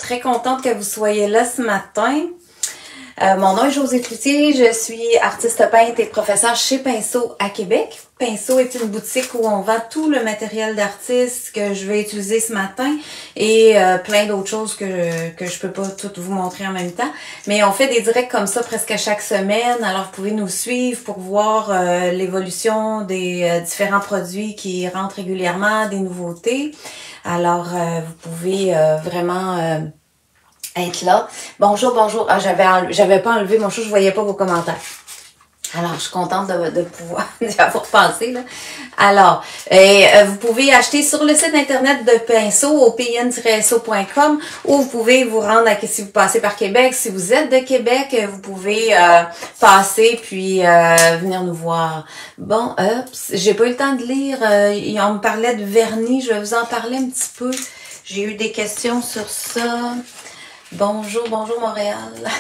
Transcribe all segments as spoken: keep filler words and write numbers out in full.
très contente que vous soyez là ce matin. Euh, mon nom est Josée Cloutier, je suis artiste peintre et professeure chez Pinceau à Québec. Pinceau est une boutique où on vend tout le matériel d'artiste que je vais utiliser ce matin et euh, plein d'autres choses que, que je peux pas toutes vous montrer en même temps. Mais on fait des directs comme ça presque à chaque semaine, alors vous pouvez nous suivre pour voir euh, l'évolution des euh, différents produits qui rentrent régulièrement, des nouveautés. Alors euh, vous pouvez euh, vraiment... Euh, être là. Bonjour, bonjour. Ah, j'avais j'avais pas enlevé mon chou, je voyais pas vos commentaires. Alors, je suis contente de, de pouvoir d'y avoir pensé, là. Alors, euh, vous pouvez acheter sur le site internet de Pinceau au p n tiret s o point com ou vous pouvez vous rendre à, si vous passez par Québec, si vous êtes de Québec, vous pouvez euh, passer puis euh, venir nous voir. Bon, euh, j'ai pas eu le temps de lire. Euh, on me parlait de vernis, je vais vous en parler un petit peu. J'ai eu des questions sur ça. Bonjour, bonjour Montréal.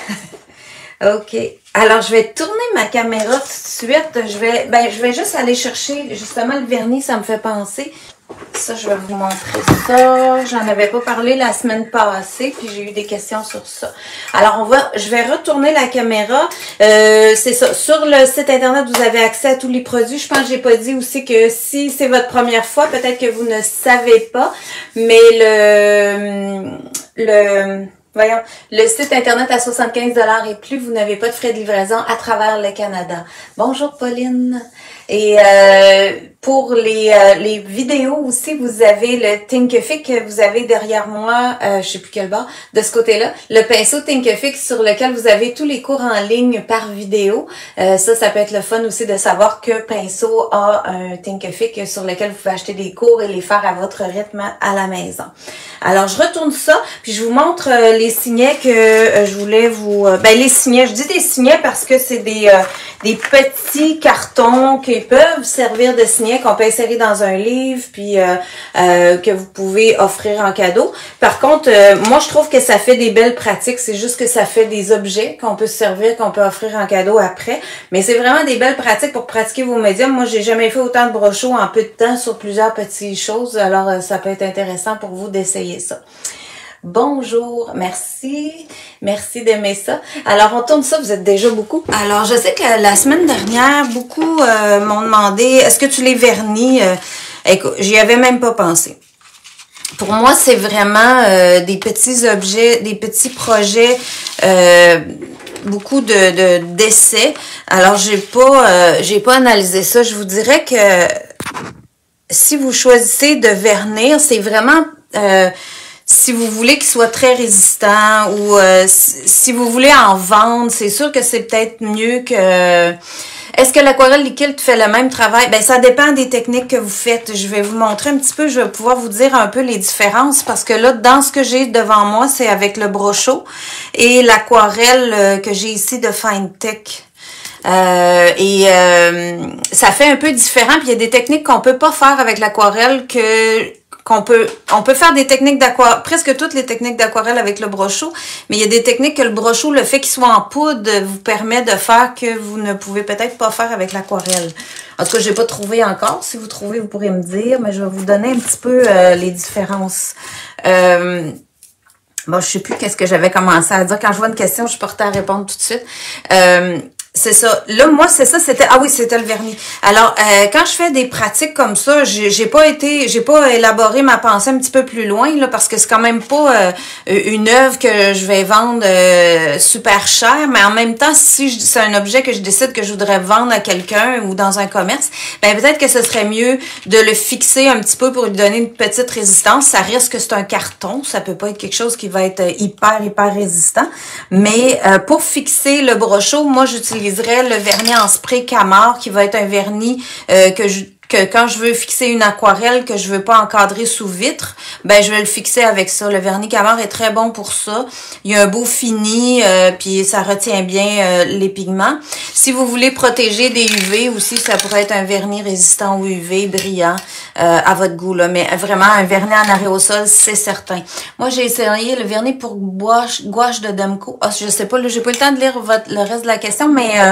OK. Alors, je vais tourner ma caméra tout de suite. Je vais, ben, je vais juste aller chercher justement le vernis, ça me fait penser. Ça, je vais vous montrer ça. J'en avais pas parlé la semaine passée, puis j'ai eu des questions sur ça. Alors, on va, je vais retourner la caméra. Euh, c'est ça. Sur le site internet, vous avez accès à tous les produits. Je pense que j'ai pas dit aussi que si c'est votre première fois, peut-être que vous ne savez pas, mais le, le, Voyons, le site internet à soixante-quinze dollars et plus, vous n'avez pas de frais de livraison à travers le Canada. Bonjour Pauline. Et euh, pour les, euh, les vidéos aussi, vous avez le Thinkific que vous avez derrière moi, euh, je sais plus quel bord, de ce côté-là, le pinceau Thinkific sur lequel vous avez tous les cours en ligne par vidéo. Euh, ça, ça peut être le fun aussi de savoir que Pinceau a un Thinkific sur lequel vous pouvez acheter des cours et les faire à votre rythme à la maison. Alors, je retourne ça, puis je vous montre euh, les signets que euh, je voulais vous... Euh, ben, les signets, je dis des signets parce que c'est des, euh, des petits cartons qui peuvent servir de signets qu'on peut insérer dans un livre, puis euh, euh, que vous pouvez offrir en cadeau. Par contre, euh, moi, je trouve que ça fait des belles pratiques. C'est juste que ça fait des objets qu'on peut se servir, qu'on peut offrir en cadeau après. Mais c'est vraiment des belles pratiques pour pratiquer vos médiums. Moi, j'ai jamais fait autant de brochos en peu de temps sur plusieurs petites choses. Alors, euh, ça peut être intéressant pour vous d'essayer ça. Bonjour, merci, merci d'aimer ça. Alors, on tourne ça, vous êtes déjà beaucoup. Alors, je sais que la semaine dernière, beaucoup euh, m'ont demandé, est-ce que tu les vernis? Euh, écoute, j'y avais même pas pensé. Pour moi, c'est vraiment euh, des petits objets, des petits projets, euh, beaucoup de, de d'essais. Alors, j'ai pas, euh, j'ai pas analysé ça. Je vous dirais que si vous choisissez de vernir, c'est vraiment... Euh, si vous voulez qu'il soit très résistant ou euh, si, si vous voulez en vendre, c'est sûr que c'est peut-être mieux que... Est-ce que l'aquarelle liquide fait le même travail? Ben, ça dépend des techniques que vous faites. Je vais vous montrer un petit peu, je vais pouvoir vous dire un peu les différences parce que là, dans ce que j'ai devant moi, c'est avec le brochot et l'aquarelle que j'ai ici de Finetech. Euh, et euh, ça fait un peu différent. Puis il y a des techniques qu'on peut pas faire avec l'aquarelle que... qu'on peut on peut faire des techniques d'aquarelle, presque toutes les techniques d'aquarelle avec le brochot, mais il y a des techniques que le brochot, le fait qu'il soit en poudre, vous permet de faire que vous ne pouvez peut-être pas faire avec l'aquarelle. En tout cas, j'ai pas trouvé encore. Si vous trouvez, vous pourrez me dire, mais je vais vous donner un petit peu euh, les différences. Euh, bon, je sais plus qu'est-ce que j'avais commencé à dire. Quand je vois une question, je suis portée à répondre tout de suite. Euh, C'est ça. Là, moi, c'est ça, c'était... Ah oui, c'était le vernis. Alors, euh, quand je fais des pratiques comme ça, j'ai, j'ai pas été... J'ai pas élaboré ma pensée un petit peu plus loin, là, parce que c'est quand même pas euh, une œuvre que je vais vendre euh, super cher, mais en même temps, si je, c'est un objet que je décide que je voudrais vendre à quelqu'un ou dans un commerce, ben peut-être que ce serait mieux de le fixer un petit peu pour lui donner une petite résistance. Ça risque que c'est un carton, ça peut pas être quelque chose qui va être hyper, hyper résistant. Mais euh, pour fixer le brochot, moi, j'utilise le vernis en spray Camar qui va être un vernis euh, que je que quand je veux fixer une aquarelle que je veux pas encadrer sous vitre, ben je vais le fixer avec ça. Le vernis Camar est très bon pour ça. Il y a un beau fini, euh, puis ça retient bien euh, les pigments. Si vous voulez protéger des U V aussi, ça pourrait être un vernis résistant aux U V, brillant, euh, à votre goût, là. Mais vraiment, un vernis en aérosol, c'est certain. Moi, j'ai essayé le vernis pour gouache, gouache de Demco. Ah, je sais pas, là, j'ai pas eu le temps de lire votre, le reste de la question, mais... Euh,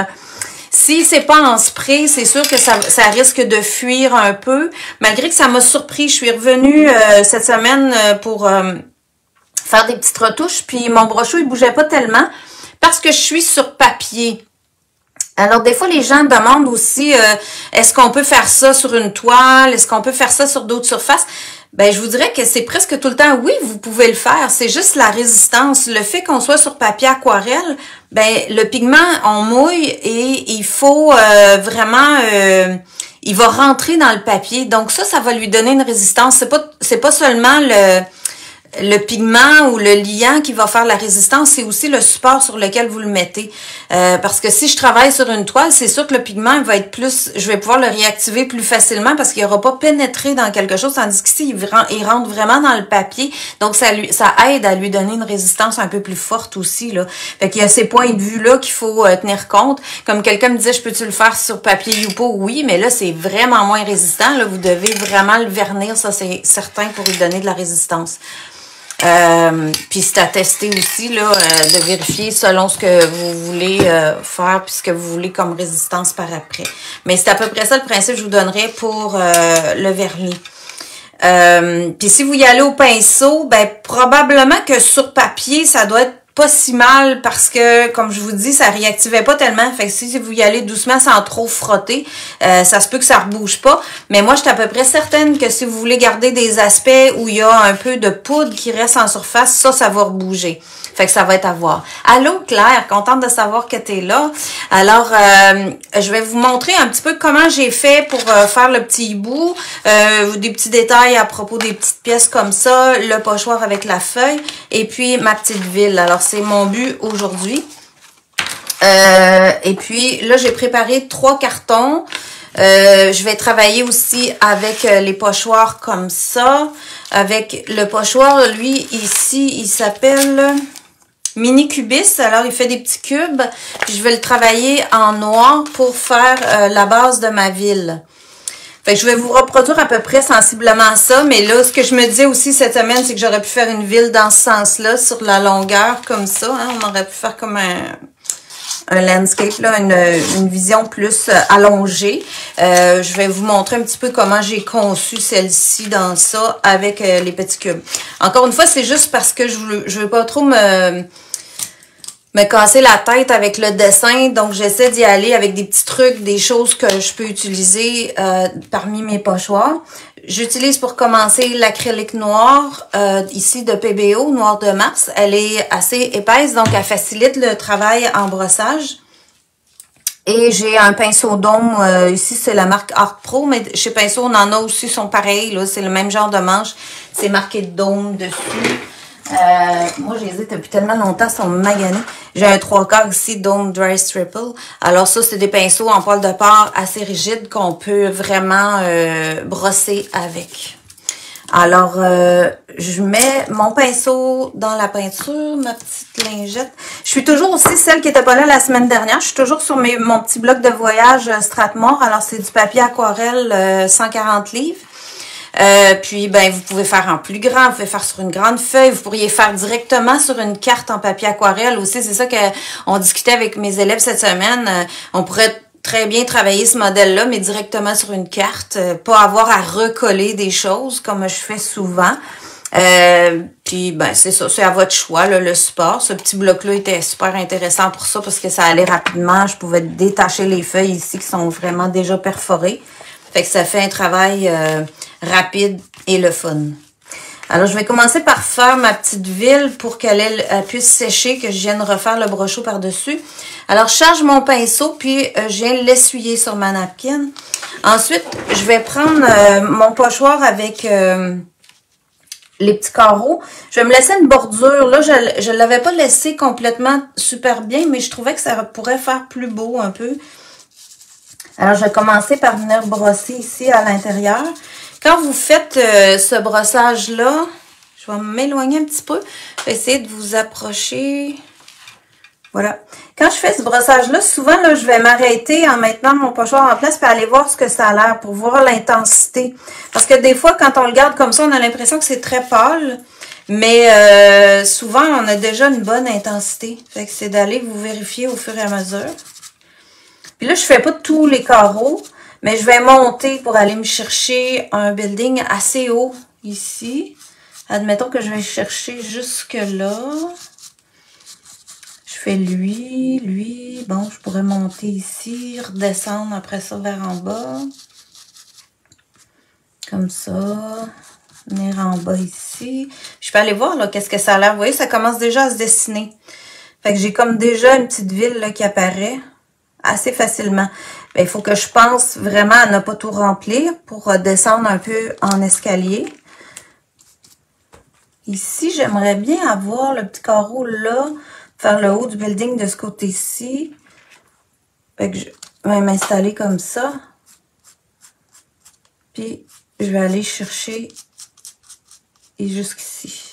Si c'est pas en spray, c'est sûr que ça, ça risque de fuir un peu. Malgré que ça m'a surpris, je suis revenue euh, cette semaine pour euh, faire des petites retouches. Puis mon brochot, il bougeait pas tellement parce que je suis sur papier. Alors, des fois, les gens demandent aussi, euh, est-ce qu'on peut faire ça sur une toile? Est-ce qu'on peut faire ça sur d'autres surfaces? Ben, je vous dirais que c'est presque tout le temps, oui, vous pouvez le faire. C'est juste la résistance. Le fait qu'on soit sur papier aquarelle, ben, le pigment, on mouille et il faut euh, vraiment... Euh, il va rentrer dans le papier. Donc ça, ça va lui donner une résistance. C'est pas, c'est pas seulement le... le pigment ou le liant qui va faire la résistance, c'est aussi le support sur lequel vous le mettez. Euh, parce que si je travaille sur une toile, c'est sûr que le pigment il va être plus, je vais pouvoir le réactiver plus facilement parce qu'il n'aura pas pénétré dans quelque chose, tandis qu'ici, il, il rentre vraiment dans le papier. Donc, ça lui, ça aide à lui donner une résistance un peu plus forte aussi, là. Fait qu'il y a ces points de vue-là qu'il faut euh, tenir compte. Comme quelqu'un me disait, je peux-tu le faire sur papier Yupo? Oui, mais là, c'est vraiment moins résistant, là. Vous devez vraiment le vernir, ça, c'est certain pour lui donner de la résistance. Euh, puis c'est à tester aussi, là, euh, de vérifier selon ce que vous voulez euh, faire puis ce que vous voulez comme résistance par après. Mais c'est à peu près ça le principe que je vous donnerais pour euh, le vernis. Euh, puis si vous y allez au pinceau, ben probablement que sur papier, ça doit être pas si mal parce que, comme je vous dis, ça réactivait pas tellement. Fait que si vous y allez doucement sans trop frotter, euh, ça se peut que ça rebouge pas. Mais moi, je suis à peu près certaine que si vous voulez garder des aspects où il y a un peu de poudre qui reste en surface, ça, ça va rebouger. Fait que ça va être à voir. Allô, Claire, contente de savoir que tu es là. Alors, euh, je vais vous montrer un petit peu comment j'ai fait pour euh, faire le petit hibou. Euh, des petits détails à propos des petites pièces comme ça, le pochoir avec la feuille et puis ma petite ville. Alors, c'est mon but aujourd'hui. Euh, et puis, là, j'ai préparé trois cartons. Euh, je vais travailler aussi avec euh, les pochoirs comme ça. Avec le pochoir, lui, ici, il s'appelle Mini Cubis. Alors, il fait des petits cubes. Puis, je vais le travailler en noir pour faire euh, la base de ma ville. Fait que je vais vous reproduire à peu près sensiblement ça. Mais là, ce que je me disais aussi cette semaine, c'est que j'aurais pu faire une ville dans ce sens-là, sur la longueur, comme ça. Hein? On aurait pu faire comme un... un landscape, là, une, une vision plus allongée. Euh, je vais vous montrer un petit peu comment j'ai conçu celle-ci dans ça avec euh, les petits cubes. Encore une fois, c'est juste parce que je veux, je veux pas trop me, me casser la tête avec le dessin. Donc, j'essaie d'y aller avec des petits trucs, des choses que je peux utiliser euh, parmi mes pochoirs. J'utilise pour commencer l'acrylique noir, euh, ici de P B O, Noir de Mars. Elle est assez épaisse, donc elle facilite le travail en brossage. Et j'ai un pinceau d'ombre, euh, ici c'est la marque Art Pro, mais chez Pinceau on en a aussi, sont pareils, là, c'est le même genre de manche. C'est marqué d'ombre dessus. Euh, moi, je les ai depuis tellement longtemps, ils sont maganés. J'ai un trois quarts ici, Dome Dry Triple. Alors ça, c'est des pinceaux en poil de porc assez rigides qu'on peut vraiment euh, brosser avec. Alors, euh, je mets mon pinceau dans la peinture, ma petite lingette. Je suis toujours aussi celle qui n'était pas là la semaine dernière. Je suis toujours sur mes, mon petit bloc de voyage euh, Strathmore. Alors, c'est du papier aquarelle euh, cent quarante livres. Euh, puis, ben, vous pouvez faire en plus grand, vous pouvez faire sur une grande feuille, vous pourriez faire directement sur une carte en papier aquarelle aussi. C'est ça qu'on discutait avec mes élèves cette semaine. Euh, on pourrait très bien travailler ce modèle-là, mais directement sur une carte, euh, pas avoir à recoller des choses comme je fais souvent. Euh, puis, ben, c'est ça, c'est à votre choix, là, le support. Ce petit bloc-là était super intéressant pour ça parce que ça allait rapidement. Je pouvais détacher les feuilles ici qui sont vraiment déjà perforées. Fait que ça fait un travail euh, rapide et le fun. Alors, je vais commencer par faire ma petite ville pour qu'elle elle puisse sécher, que je vienne refaire le brochot par-dessus. Alors, je charge mon pinceau, puis euh, je viens l'essuyer sur ma napkin. Ensuite, je vais prendre euh, mon pochoir avec euh, les petits carreaux. Je vais me laisser une bordure. Là, je ne l'avais pas laissé complètement super bien, mais je trouvais que ça pourrait faire plus beau un peu. Alors, je vais commencer par venir brosser ici à l'intérieur. Quand vous faites euh, ce brossage-là, je vais m'éloigner un petit peu. Je vais essayer de vous approcher. Voilà. Quand je fais ce brossage-là, souvent, là, je vais m'arrêter en mettant mon pochoir en place pour aller voir ce que ça a l'air, pour voir l'intensité. Parce que des fois, quand on le garde comme ça, on a l'impression que c'est très pâle. Mais euh, souvent, on a déjà une bonne intensité. Fait que c'est d'aller vous vérifier au fur et à mesure. Puis là, je fais pas tous les carreaux, mais je vais monter pour aller me chercher un building assez haut ici, Admettons que je vais chercher jusque là. Je fais lui, lui. Bon, je pourrais monter ici, redescendre après ça vers en bas. Comme ça. Venir en bas ici. Je peux aller voir là qu'est-ce que ça a l'air. Vous voyez, ça commence déjà à se dessiner. Fait que j'ai comme déjà une petite ville là, qui apparaît assez facilement. Ben, il faut que je pense vraiment à ne pas tout remplir pour descendre un peu en escalier. Ici, j'aimerais bien avoir le petit carreau là, faire le haut du building de ce côté-ci. Fait que je vais m'installer comme ça. Puis, je vais aller chercher et jusqu'ici.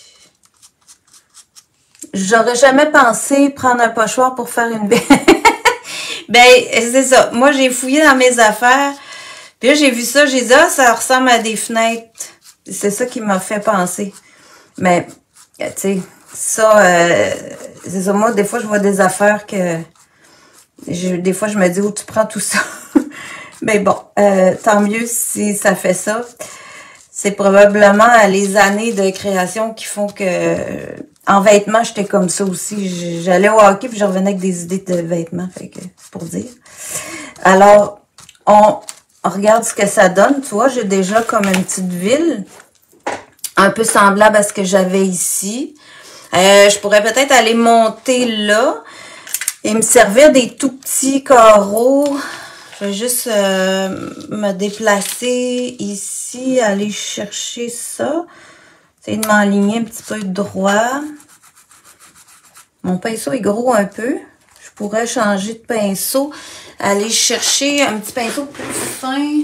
J'aurais jamais pensé prendre un pochoir pour faire une baie. Ben, c'est ça. Moi, j'ai fouillé dans mes affaires. Puis là, j'ai vu ça. J'ai dit, ah, ça ressemble à des fenêtres. C'est ça qui m'a fait penser. Mais, tu sais, ça, euh, c'est ça. Moi, des fois, je vois des affaires que... Je, des fois, je me dis, où tu prends tout ça? Mais bon, euh, tant mieux si ça fait ça. C'est probablement les années de création qui font que... En vêtements, j'étais comme ça aussi. J'allais au hockey puis je revenais avec des idées de vêtements. Fait que c'est pour dire. Alors, on regarde ce que ça donne. Tu vois, j'ai déjà comme une petite ville. Un peu semblable à ce que j'avais ici. Euh, je pourrais peut-être aller monter là. Et me servir des tout petits carreaux. Je vais juste euh, me déplacer ici. Aller chercher ça. Essayer de m'enligner un petit peu droit. Mon pinceau est gros un peu. Je pourrais changer de pinceau. Aller chercher un petit pinceau plus fin.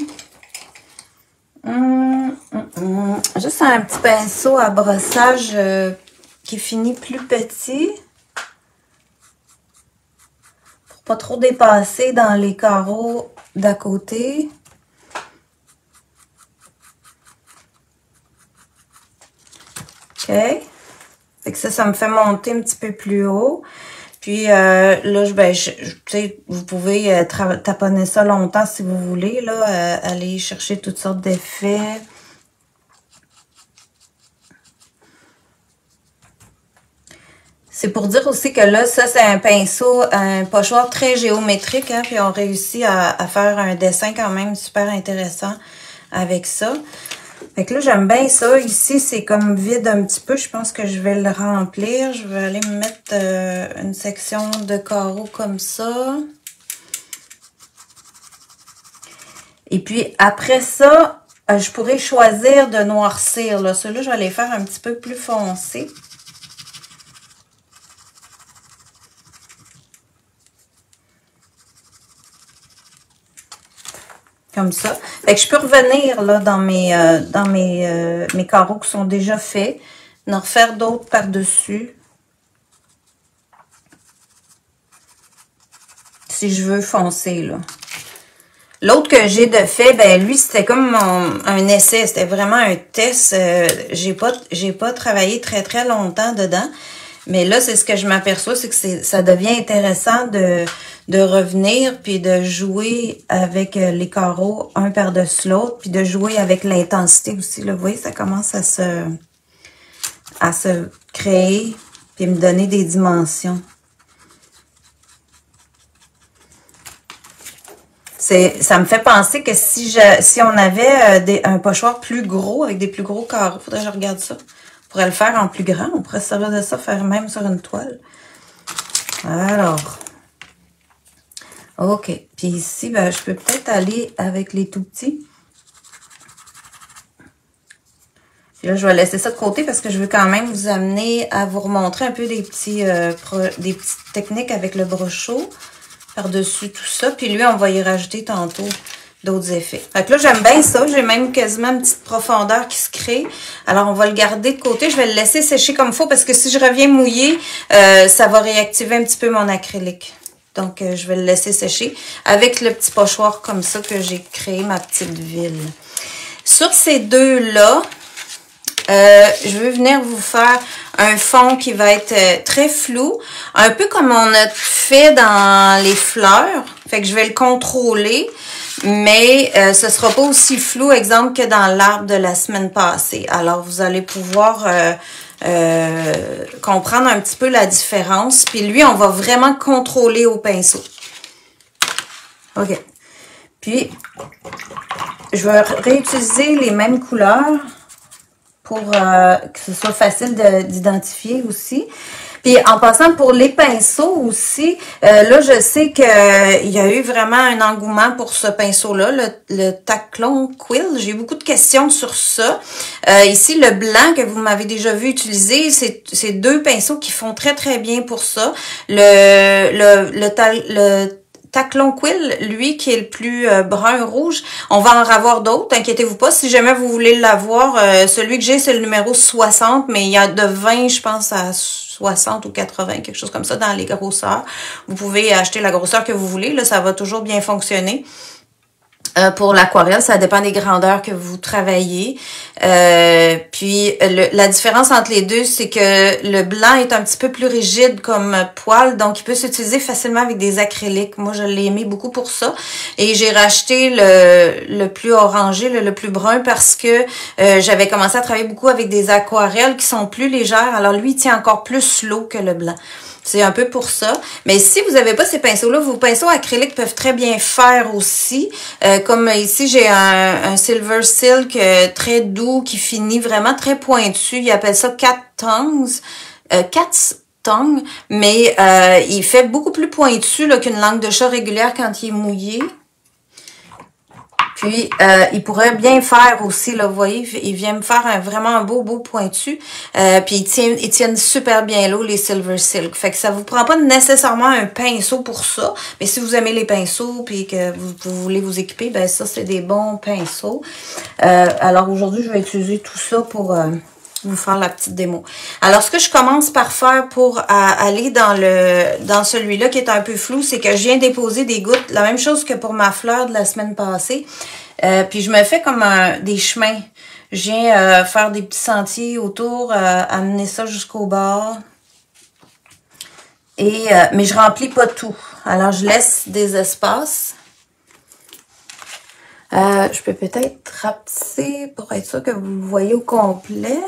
Hum, hum, hum. Juste un petit pinceau à brossage euh, qui finit plus petit. Pour pas trop dépasser dans les carreaux d'à côté. OK. Fait que ça, ça me fait monter un petit peu plus haut. Puis euh, là, je, ben, je, je, tu sais, vous pouvez euh, taponner ça longtemps si vous voulez, là, euh, aller chercher toutes sortes d'effets. C'est pour dire aussi que là, ça, c'est un pinceau, un pochoir très géométrique, hein, puis on réussit à, à faire un dessin quand même super intéressant avec ça. Fait que là, j'aime bien ça. Ici, c'est comme vide un petit peu. Je pense que je vais le remplir. Je vais aller me mettre euh, une section de carreaux comme ça. Et puis, après ça, euh, je pourrais choisir de noircir. Là. Ceux-là, je vais les faire un petit peu plus foncés. Comme ça. Fait que je peux revenir là dans mes euh, dans mes, euh, mes carreaux qui sont déjà faits. En refaire d'autres par-dessus. Si je veux foncer, là. L'autre que j'ai de fait, ben lui, c'était comme mon, un essai. C'était vraiment un test. Euh, j'ai pas, j'ai pas travaillé très, très longtemps dedans. Mais là, c'est ce que je m'aperçois, c'est que ça devient intéressant de, de revenir puis de jouer avec les carreaux un par-dessus l'autre, puis de jouer avec l'intensité aussi. Là, vous voyez, ça commence à se, à se créer puis me donner des dimensions. C'est, ça me fait penser que si, je, si on avait des, un pochoir plus gros, avec des plus gros carreaux, faudrait que je regarde ça. On pourrait le faire en plus grand. On pourrait se servir de ça, faire même sur une toile. Alors. OK. Puis ici, ben, je peux peut-être aller avec les tout petits. Puis là, je vais laisser ça de côté parce que je veux quand même vous amener à vous remontrer un peu des, petits, euh, pro, des petites techniques avec le brochot par-dessus tout ça. Puis lui, on va y rajouter tantôt d'autres effets. Fait que là, j'aime bien ça. J'ai même quasiment une petite profondeur qui se crée. Alors, on va le garder de côté. Je vais le laisser sécher comme il faut parce que si je reviens mouiller, euh, ça va réactiver un petit peu mon acrylique. Donc, euh, je vais le laisser sécher avec le petit pochoir comme ça que j'ai créé ma petite ville. Sur ces deux-là, euh, je veux venir vous faire un fond qui va être euh, très flou. Un peu comme on a fait dans les fleurs. Fait que je vais le contrôler. mais euh, ce sera pas aussi flou, exemple, que dans l'arbre de la semaine passée. Alors, vous allez pouvoir euh, euh, comprendre un petit peu la différence. Puis lui, on va vraiment contrôler au pinceau. OK. Puis, je vais réutiliser les mêmes couleurs pour euh, que ce soit facile d'identifier aussi. Puis en passant pour les pinceaux aussi, euh, là je sais qu'il euh, y a eu vraiment un engouement pour ce pinceau-là, le, le Taklon Quill. J'ai eu beaucoup de questions sur ça. Euh, ici, le blanc que vous m'avez déjà vu utiliser, c'est deux pinceaux qui font très très bien pour ça. Le, le, le, le Taklon Quill, lui, qui est le plus euh, brun-rouge, on va en avoir d'autres, inquiétez-vous pas. Si jamais vous voulez l'avoir, euh, celui que j'ai, c'est le numéro soixante, mais il y a de vingt, je pense, à soixante ou quatre-vingts, quelque chose comme ça, dans les grosseurs. Vous pouvez acheter la grosseur que vous voulez, là, ça va toujours bien fonctionner. Euh, pour l'aquarelle, ça dépend des grandeurs que vous travaillez. Euh, puis le, la différence entre les deux, c'est que le blanc est un petit peu plus rigide comme poil, donc il peut s'utiliser facilement avec des acryliques. Moi, je l'ai aimé beaucoup pour ça. Et j'ai racheté le, le plus orangé, le, le plus brun, parce que euh, j'avais commencé à travailler beaucoup avec des aquarelles qui sont plus légères. Alors lui, il tient encore plus l'eau que le blanc. C'est un peu pour ça. Mais si vous n'avez pas ces pinceaux-là, vos pinceaux acryliques peuvent très bien faire aussi. Euh, comme ici, j'ai un, un Silver Silk euh, très doux qui finit vraiment très pointu. Ils appellent ça Cat Tongues. Euh, Cat's Tongue. Mais euh, il fait beaucoup plus pointu qu'une langue de chat régulière quand il est mouillé. Puis, euh, il pourrait bien faire aussi, là, vous voyez, il vient me faire un, vraiment un beau, beau pointu. Euh, puis, ils tiennent, ils tiennent super bien l'eau, les Silver Silk. Fait que ça vous prend pas nécessairement un pinceau pour ça. Mais si vous aimez les pinceaux puis que vous, vous voulez vous équiper, ben ça, c'est des bons pinceaux. Euh, alors, aujourd'hui, je vais utiliser tout ça pour... Euh, vous faire la petite démo. Alors, ce que je commence par faire pour à, aller dans le dans celui-là qui est un peu flou, c'est que je viens déposer des gouttes, la même chose que pour ma fleur de la semaine passée. Euh, puis, je me fais comme un, des chemins. Je viens euh, faire des petits sentiers autour, euh, amener ça jusqu'au bord. Et euh, mais je remplis pas tout. Alors, je laisse des espaces. Euh, je peux peut-être rapetisser pour être sûr que vous le voyez au complet.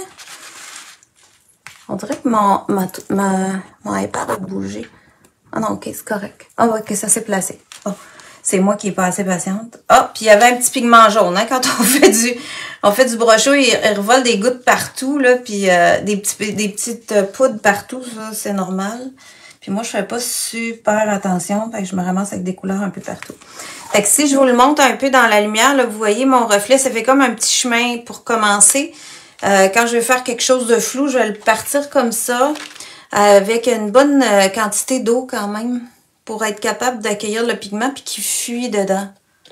On dirait que mon, ma, ma, mon iPad a bougé. Ah non, ok, c'est correct. Ah, oh, ok, ça s'est placé. Oh, c'est moi qui n'ai pas assez patiente. Ah, oh, puis il y avait un petit pigment jaune, hein, quand on fait du, on fait du brochot, il, il revole des gouttes partout, là, puis euh, des, petits, des petites poudres partout, ça, c'est normal. Puis moi, je fais pas super attention, fait que je me ramasse avec des couleurs un peu partout. Fait que si je vous le montre un peu dans la lumière, là, vous voyez mon reflet, ça fait comme un petit chemin pour commencer. Euh, quand je vais faire quelque chose de flou, je vais le partir comme ça, avec une bonne euh, quantité d'eau quand même, pour être capable d'accueillir le pigment puis qu'il fuit dedans.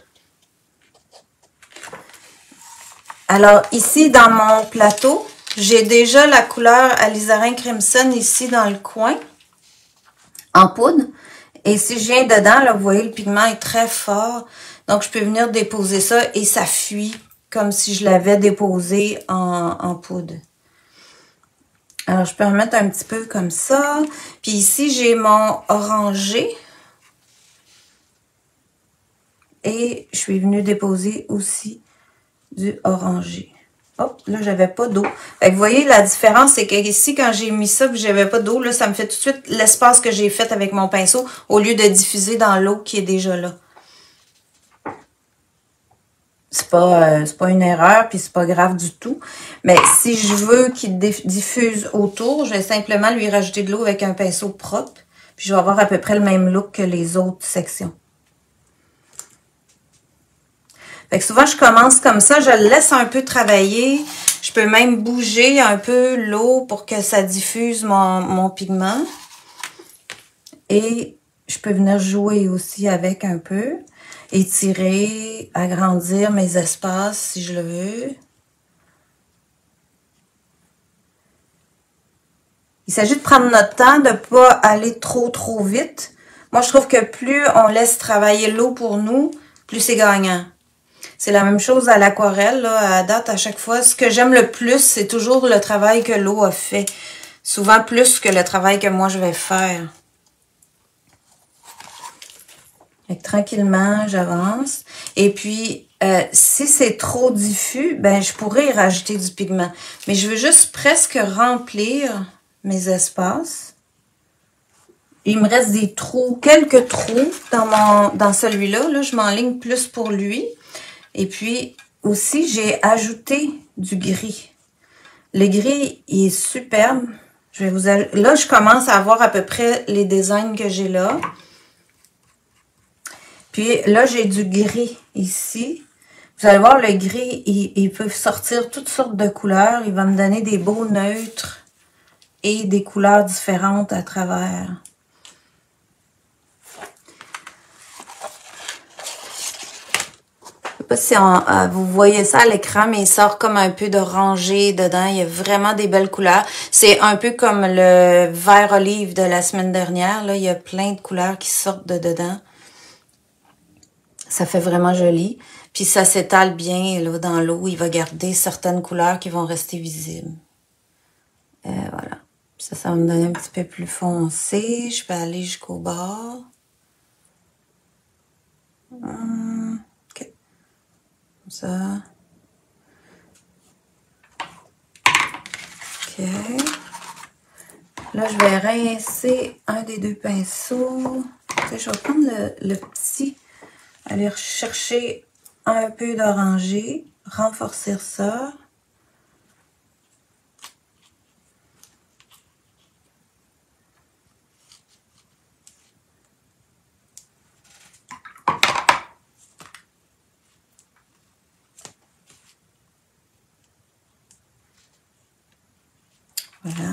Alors ici, dans mon plateau, j'ai déjà la couleur alizarin crimson ici dans le coin, en poudre. Et si je viens dedans, là, vous voyez, le pigment est très fort. Donc, je peux venir déposer ça et ça fuit comme si je l'avais déposé en, en poudre. Alors, je peux remettre un petit peu comme ça. Puis ici, j'ai mon orangé. Et je suis venue déposer aussi du orangé. Hop, là, j'avais pas d'eau. Fait que vous voyez, la différence, c'est que ici, quand j'ai mis ça, puis j'avais pas d'eau, là, ça me fait tout de suite l'espace que j'ai fait avec mon pinceau, au lieu de diffuser dans l'eau qui est déjà là. C'est pas, euh, c'est pas une erreur, puis c'est pas grave du tout. Mais si je veux qu'il diffuse autour, je vais simplement lui rajouter de l'eau avec un pinceau propre. Puis je vais avoir à peu près le même look que les autres sections. Fait que souvent, je commence comme ça, je le laisse un peu travailler. Je peux même bouger un peu l'eau pour que ça diffuse mon, mon pigment. Et je peux venir jouer aussi avec un peu. Étirer, agrandir mes espaces si je le veux. Il s'agit de prendre notre temps, de ne pas aller trop trop vite. Moi, je trouve que plus on laisse travailler l'eau pour nous, plus c'est gagnant. C'est la même chose à l'aquarelle, là, à date, à chaque fois. Ce que j'aime le plus, c'est toujours le travail que l'eau a fait. Souvent plus que le travail que moi je vais faire. Fait que tranquillement, j'avance. Et puis, euh, si c'est trop diffus, ben je pourrais y rajouter du pigment. Mais je veux juste presque remplir mes espaces. Il me reste des trous, quelques trous dans mon dans celui-là. Là, je m'enligne plus pour lui. Et puis, aussi, j'ai ajouté du gris. Le gris, il est superbe. Je vais vous Là, je commence à avoir à peu près les designs que j'ai là. Puis là, j'ai du gris ici. Vous allez voir, le gris, il, il peut sortir toutes sortes de couleurs. Il va me donner des beaux neutres et des couleurs différentes à travers. Je sais pas si on, euh, vous voyez ça à l'écran, mais il sort comme un peu d'orangé dedans. Il y a vraiment des belles couleurs. C'est un peu comme le vert olive de la semaine dernière. Là, il y a plein de couleurs qui sortent de dedans. Ça fait vraiment joli. Puis ça s'étale bien là, dans l'eau. Il va garder certaines couleurs qui vont rester visibles. Euh, voilà. Ça, ça va me donner un petit peu plus foncé. Je peux aller jusqu'au bord. Hum, ok. Comme ça. Ok. Là, je vais rincer un des deux pinceaux. Okay, je vais prendre le, le petit. Aller chercher un peu d'orangé, renforcer ça. Voilà.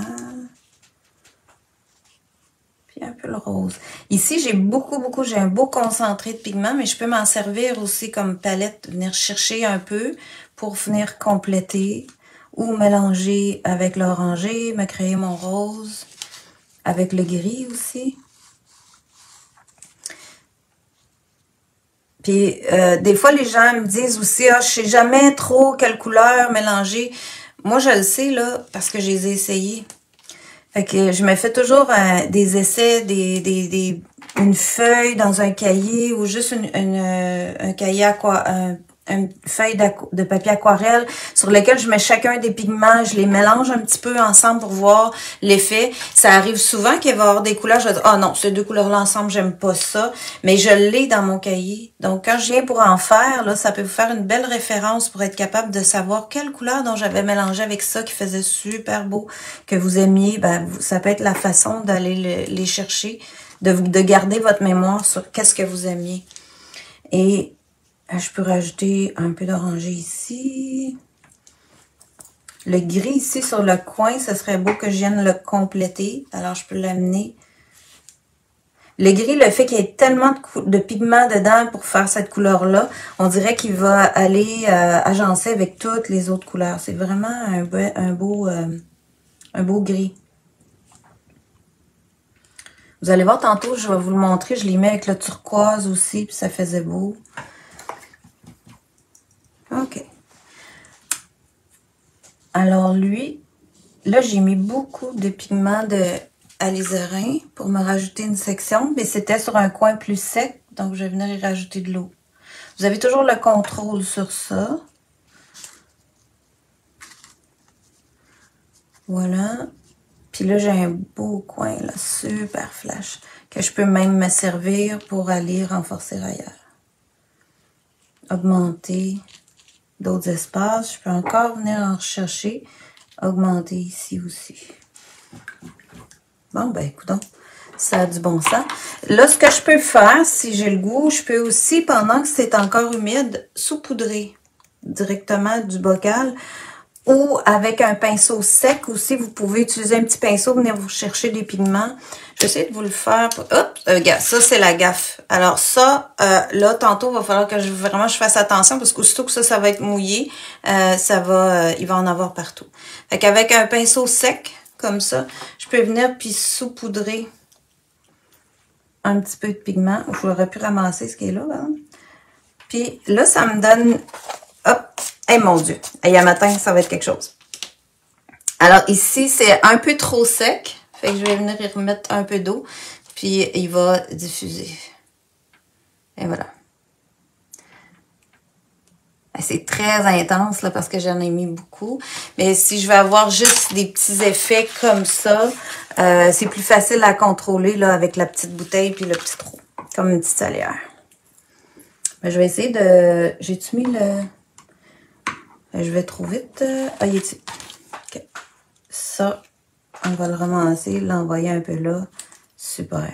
Puis un peu le rose. Ici, j'ai beaucoup, beaucoup, j'ai un beau concentré de pigment, mais je peux m'en servir aussi comme palette, venir chercher un peu pour venir compléter ou mélanger avec l'orangé, me créer mon rose, avec le gris aussi. Puis, euh, des fois, les gens me disent aussi, ah, je sais jamais trop quelle couleur mélanger. Moi, je le sais, là, parce que je les ai essayés. Fait que je me fais toujours euh, des essais, des, des, des, une feuille dans un cahier ou juste une, une, euh, un cahier aqua, un, une feuille de papier aquarelle sur lequel je mets chacun des pigments, je les mélange un petit peu ensemble pour voir l'effet. Ça arrive souvent qu'il va y avoir des couleurs, je vais dire, ah oh non, ces deux couleurs-là ensemble, j'aime pas ça, mais je l'ai dans mon cahier. Donc, quand je viens pour en faire, là, ça peut vous faire une belle référence pour être capable de savoir quelle couleur dont j'avais mélangé avec ça qui faisait super beau, que vous aimiez. Ben, ça peut être la façon d'aller le, les chercher, de, de garder votre mémoire sur qu'est-ce que vous aimiez. Et je peux rajouter un peu d'orangé ici. Le gris ici sur le coin, ce serait beau que je vienne le compléter. Alors, je peux l'amener. Le gris, le fait qu'il y ait tellement de, de pigments dedans pour faire cette couleur-là, on dirait qu'il va aller euh, agencer avec toutes les autres couleurs. C'est vraiment un beau, un, beau, euh, un beau gris. Vous allez voir tantôt, je vais vous le montrer. Je l'ai mis avec le turquoise aussi, puis ça faisait beau. OK. Alors lui, là j'ai mis beaucoup de pigments de alizarin pour me rajouter une section, mais c'était sur un coin plus sec, donc je vais venir y rajouter de l'eau. Vous avez toujours le contrôle sur ça. Voilà. Puis là j'ai un beau coin là, super flash, que je peux même me servir pour aller renforcer ailleurs. Augmenter d'autres espaces. Je peux encore venir en rechercher. Augmenter ici aussi. Bon, ben, écoutons, ça a du bon sens. Là, ce que je peux faire, si j'ai le goût, je peux aussi, pendant que c'est encore humide, saupoudrer directement du bocal. Ou avec un pinceau sec aussi, vous pouvez utiliser un petit pinceau, venir vous chercher des pigments. Je vais essayer de vous le faire. Pour... Hop, euh, regarde, ça c'est la gaffe. Alors ça, euh, là, tantôt, il va falloir que je vraiment je fasse attention parce qu'aussitôt que ça, ça va être mouillé, euh, ça va, euh, il va en avoir partout. Fait qu'avec un pinceau sec, comme ça, je peux venir puis saupoudrer un petit peu de pigment. J'aurais pu ramasser ce qui est là, hein? Puis là, ça me donne... Hop! Eh mon Dieu! Et à matin, ça va être quelque chose. Alors ici, c'est un peu trop sec. Fait que je vais venir y remettre un peu d'eau. Puis il va diffuser. Et voilà. C'est très intense là parce que j'en ai mis beaucoup. Mais si je veux avoir juste des petits effets comme ça, euh, c'est plus facile à contrôler là avec la petite bouteille puis le petit trou. Comme une petite salière. Mais je vais essayer de... J'ai-tu mis le... Je vais trop vite. Ah, il est ici. OK. Ça, on va le ramasser, l'envoyer un peu là. Super.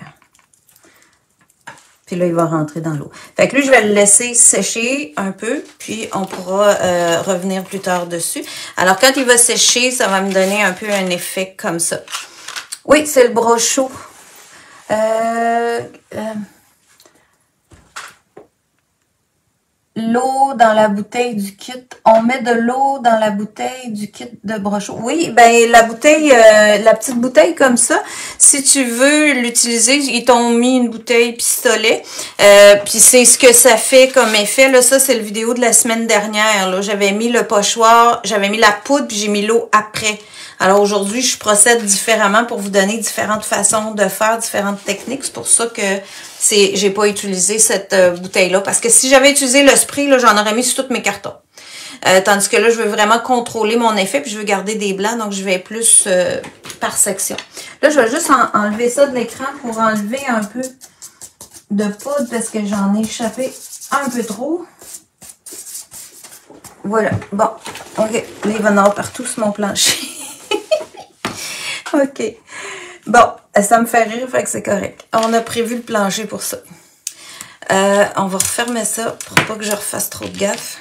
Puis là, il va rentrer dans l'eau. Fait que lui, je vais le laisser sécher un peu, puis on pourra euh, revenir plus tard dessus. Alors, quand il va sécher, ça va me donner un peu un effet comme ça. Oui, c'est le brochot. Euh, euh, l'eau dans la bouteille du kit. On met de l'eau dans la bouteille du kit de brochot. Oui, ben la bouteille, euh, la petite bouteille comme ça, si tu veux l'utiliser, ils t'ont mis une bouteille pistolet. Euh, puis c'est ce que ça fait comme effet. Là, ça, c'est le vidéo de la semaine dernière. Là, j'avais mis le pochoir, j'avais mis la poudre, puis j'ai mis l'eau après. Alors aujourd'hui, je procède différemment pour vous donner différentes façons de faire, différentes techniques. C'est pour ça que c'est, j'ai pas utilisé cette euh, bouteille-là. Parce que si j'avais utilisé le spray, là, j'en aurais mis sur tous mes cartons. Euh, tandis que là, je veux vraiment contrôler mon effet, puis je veux garder des blancs, donc je vais plus euh, par section. Là, je vais juste en, enlever ça de l'écran pour enlever un peu de poudre parce que j'en ai échappé un peu trop. Voilà. Bon. OK. Là, il va y en avoir partout sur mon plancher. OK. Bon, ça me fait rire, fait que c'est correct. On a prévu le plancher pour ça. Euh, on va refermer ça pour pas que je refasse trop de gaffe.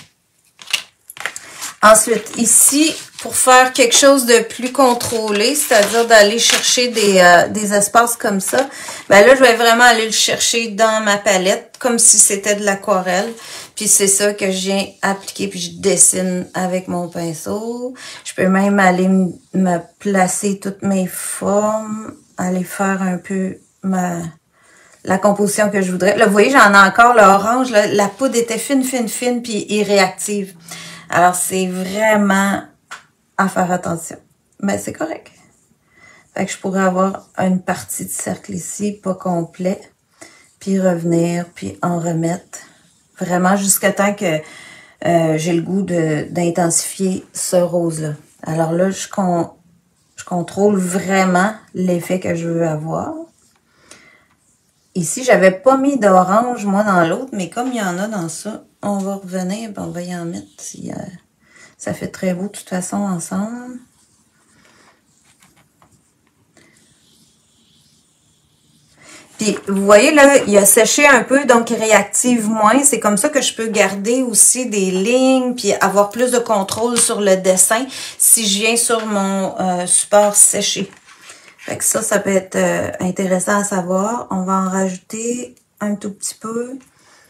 Ensuite, ici, pour faire quelque chose de plus contrôlé, c'est-à-dire d'aller chercher des, euh, des espaces comme ça, ben là, je vais vraiment aller le chercher dans ma palette, comme si c'était de l'aquarelle. Puis c'est ça que je viens appliquer, puis je dessine avec mon pinceau. Je peux même aller me placer toutes mes formes, aller faire un peu ma... la composition que je voudrais. Là, vous voyez, j'en ai encore l'orange. La poudre était fine, fine, fine, puis irréactive. Alors, c'est vraiment à faire attention. Mais c'est correct. Fait que je pourrais avoir une partie de cercle ici, pas complet. Puis revenir, puis en remettre. Vraiment jusqu'à temps que euh, j'ai le goût de d'intensifier ce rose-là. Alors là, je, con, je contrôle vraiment l'effet que je veux avoir. Ici, j'avais pas mis d'orange, moi, dans l'autre, mais comme il y en a dans ça, on va revenir, ben on va y en mettre. Si, euh, ça fait très beau, de toute façon, ensemble. Puis, vous voyez, là, il a séché un peu, donc il réactive moins. C'est comme ça que je peux garder aussi des lignes, puis avoir plus de contrôle sur le dessin si je viens sur mon euh, support séché. Fait que ça, ça peut être euh, intéressant à savoir. On va en rajouter un tout petit peu.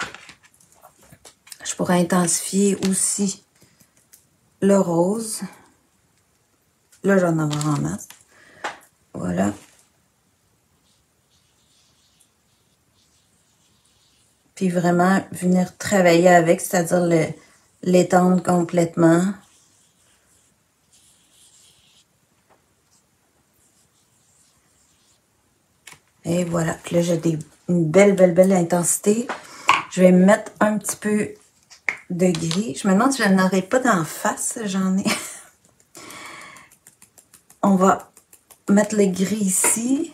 Je pourrais intensifier aussi le rose. Là, j'en ai en masse. Voilà. Puis vraiment venir travailler avec, c'est-à-dire l'étendre complètement. Et voilà. Puis là, j'ai des, une belle, belle, belle intensité. Je vais mettre un petit peu de gris. Je me demande si je n'en aurai pas d'en face. J'en ai. On va mettre le gris ici.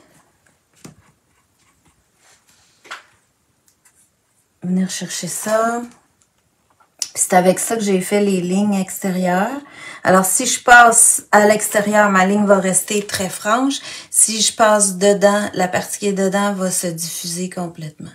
Venir chercher ça. C'est avec ça que j'ai fait les lignes extérieures. Alors, si je passe à l'extérieur, ma ligne va rester très franche. Si je passe dedans, la partie qui est dedans va se diffuser complètement.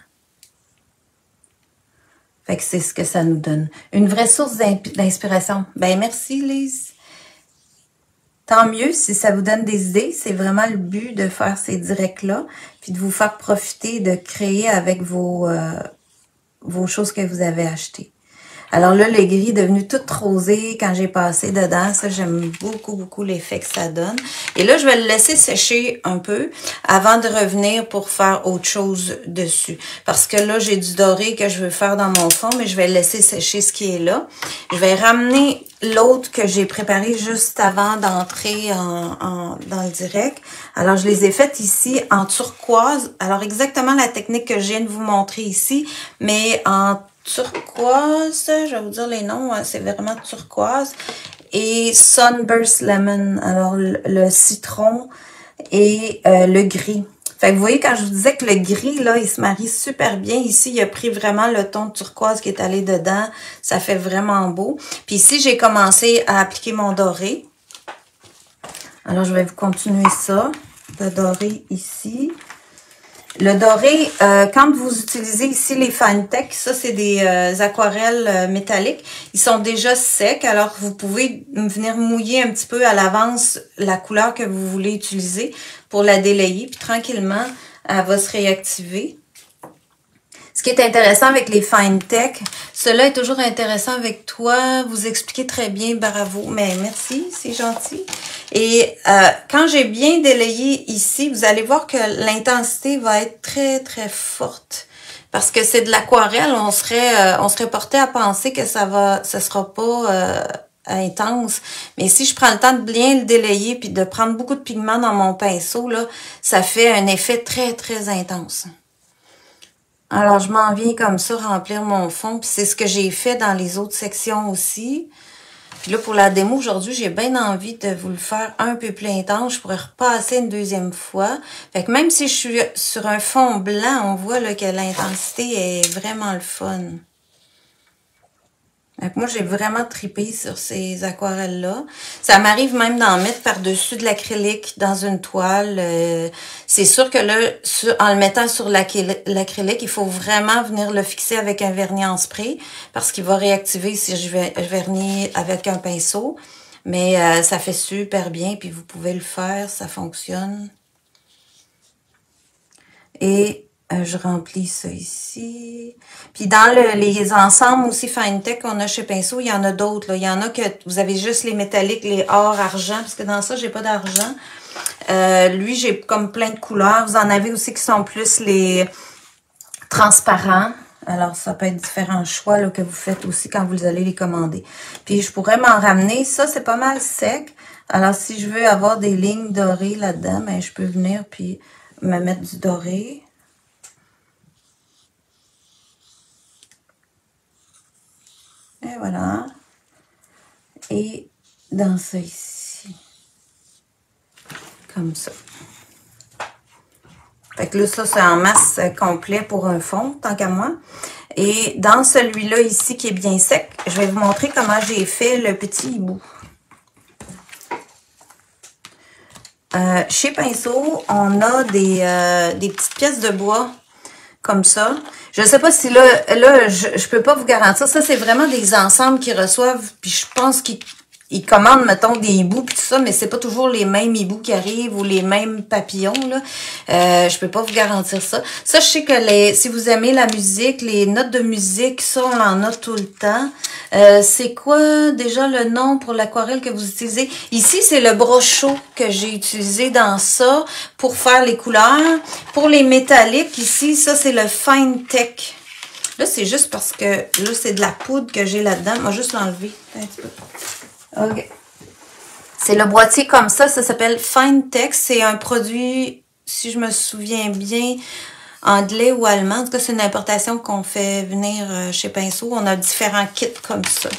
Fait que c'est ce que ça nous donne. Une vraie source d'inspiration. Ben, merci, Lise. Tant mieux si ça vous donne des idées. C'est vraiment le but de faire ces directs-là. Puis de vous faire profiter, de créer avec vos... Euh, vos choses que vous avez achetées. Alors là, le gris est devenu tout rosé quand j'ai passé dedans. Ça, j'aime beaucoup, beaucoup l'effet que ça donne. Et là, je vais le laisser sécher un peu avant de revenir pour faire autre chose dessus. Parce que là, j'ai du doré que je veux faire dans mon fond, mais je vais laisser sécher ce qui est là. Je vais ramener l'autre que j'ai préparé juste avant d'entrer en, en, dans le direct. Alors, je les ai faites ici en turquoise. Alors, exactement la technique que je viens de vous montrer ici, mais en turquoise, je vais vous dire les noms, c'est vraiment turquoise, et Sunburst Lemon, alors le, le citron et euh, le gris. Fait que vous voyez, quand je vous disais que le gris, là, il se marie super bien. Ici, il a pris vraiment le ton de turquoise qui est allé dedans. Ça fait vraiment beau. Puis ici, j'ai commencé à appliquer mon doré. Alors, je vais vous continuer ça. Le doré ici. Le doré, euh, quand vous utilisez ici les Finetech, ça c'est des euh, aquarelles euh, métalliques, ils sont déjà secs, alors vous pouvez venir mouiller un petit peu à l'avance la couleur que vous voulez utiliser pour la délayer, puis tranquillement, elle va se réactiver. Ce qui est intéressant avec les Finetech, cela est toujours intéressant avec toi, vous expliquez très bien, bravo, mais merci, c'est gentil. Et euh, quand j'ai bien délayé ici, vous allez voir que l'intensité va être très, très forte. Parce que c'est de l'aquarelle, on serait euh, on serait porté à penser que ça va, ça sera pas euh, intense. Mais si je prends le temps de bien le délayer puis de prendre beaucoup de pigments dans mon pinceau, là, ça fait un effet très, très intense. Alors, je m'en viens comme ça remplir mon fond. Puis c'est ce que j'ai fait dans les autres sections aussi. Puis là, pour la démo aujourd'hui, j'ai bien envie de vous le faire un peu plus intense. Je pourrais repasser une deuxième fois. Fait que même si je suis sur un fond blanc, on voit là que l'intensité est vraiment le fun. Donc moi, j'ai vraiment trippé sur ces aquarelles-là. Ça m'arrive même d'en mettre par-dessus de l'acrylique dans une toile. Euh, c'est sûr que là, sur, en le mettant sur l'acrylique, il faut vraiment venir le fixer avec un vernis en spray parce qu'il va réactiver si je vais vernis avec un pinceau. Mais euh, ça fait super bien, puis vous pouvez le faire, ça fonctionne. Et Euh, je remplis ça ici. Puis dans le, les ensembles aussi Finetech qu'on a chez Pinceau, il y en a d'autres. Il y en a que vous avez juste les métalliques, les or, argent, parce que dans ça, j'ai pas d'argent. Euh, lui, j'ai comme plein de couleurs. Vous en avez aussi qui sont plus les transparents. Alors, ça peut être différents choix là, que vous faites aussi quand vous allez les commander. Puis, je pourrais m'en ramener. Ça, c'est pas mal sec. Alors, si je veux avoir des lignes dorées là-dedans, ben, je peux venir puis me mettre du doré. Et voilà. Et dans ça ici. Comme ça. Fait que là, ça, c'est en masse complet pour un fond, tant qu'à moi. Et dans celui-là ici, qui est bien sec, je vais vous montrer comment j'ai fait le petit hibou. Euh, chez Pinceau, on a des, euh, des petites pièces de bois comme ça. Je ne sais pas si là, là je ne peux pas vous garantir. Ça, c'est vraiment des ensembles qu'ils reçoivent. Puis je pense qu'ils ils commandent, mettons, des hiboux puis tout ça, mais c'est pas toujours les mêmes hiboux qui arrivent ou les mêmes papillons, là. Euh, je peux pas vous garantir ça. Ça, je sais que les, si vous aimez la musique, les notes de musique, ça, on en a tout le temps. Euh, c'est quoi déjà le nom pour l'aquarelle que vous utilisez? Ici, c'est le brochot que j'ai utilisé dans ça pour faire les couleurs. Pour les métalliques, ici, ça, c'est le Finetech. Là, c'est juste parce que là, c'est de la poudre que j'ai là-dedans. Moi, juste l'enlever un petit peu. OK. C'est le boîtier comme ça. Ça s'appelle Finetech. C'est un produit, si je me souviens bien, anglais ou allemand. En tout cas, c'est une importation qu'on fait venir chez Pinceau. On a différents kits comme ça.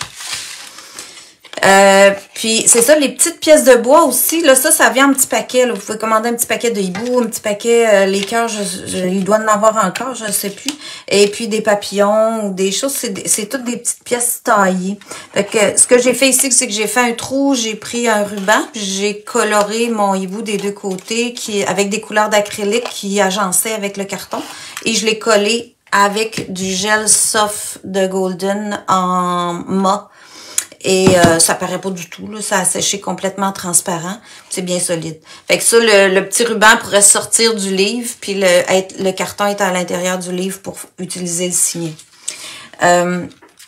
Euh, puis, c'est ça, les petites pièces de bois aussi. Là, ça, ça vient en petit paquet. Là. Vous pouvez commander un petit paquet de hibou, un petit paquet, euh, les cœurs, je, je, il doit en avoir encore, je ne sais plus. Et puis, des papillons ou des choses. C'est toutes des petites pièces taillées. Fait que, ce que j'ai fait ici, c'est que j'ai fait un trou, j'ai pris un ruban, puis j'ai coloré mon hibou des deux côtés qui avec des couleurs d'acrylique qui agençaient avec le carton. Et je l'ai collé avec du gel soft de Golden en mat. Et euh, ça paraît pas du tout, là. Ça a séché complètement transparent. C'est bien solide. Fait que ça, le, le petit ruban pourrait sortir du livre, puis le, être, le carton est à l'intérieur du livre pour utiliser le signet. Euh,